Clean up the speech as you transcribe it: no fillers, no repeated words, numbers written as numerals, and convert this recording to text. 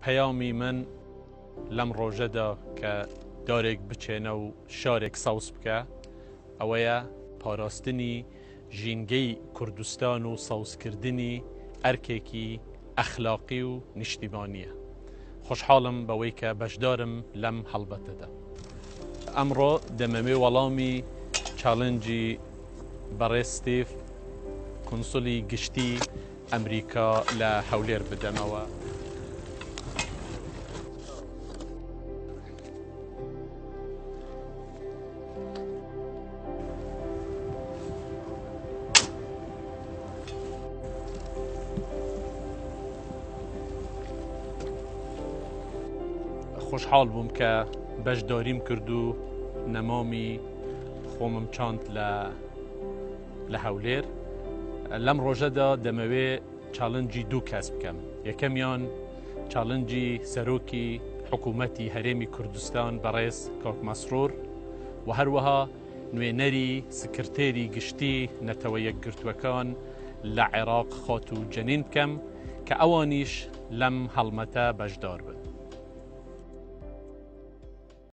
پەیامی من لەم ڕۆژەدا کە دارێک بچێنە و شارێک ساوس بکە ئەوەیە پاراستنی ژینگەی کوردستان و ساوسکردنی ئەرکێکی ئەخلاقی و نیشتیمانیە. خۆشحاڵم بەوەی کە بەشدارم لەم هەڵبەتەدا. ئەمڕۆ دەمەوێ وەڵامی چالنجی بەڕێز ستیڤ کۆنسولی گشتی ئەمریکا لە هەولێر بدەمەوە. خۆشحاڵ بووم کە بەشداریم کرد و نەمامی خۆمم چاند لە هەولێر. لەم ڕۆژەدا دەمەوێ چالنجی دوو کەس بکەم. یەکەمیان چالنجی سەرۆکی حکوومەتی هەرێمی کوردستان بەڕێز کاک مەسرۆر و هەروەها نوێنەری سکرتێری گشتی نەتەوە یەکگرتووەکان لە عێراق خات و جەنین بکەم کە ئەوانیش لەم هەڵمەتە بەشدار بن.